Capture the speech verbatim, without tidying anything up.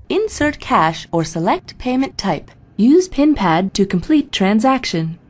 insert cash or select payment type. Use PinPad to complete transaction.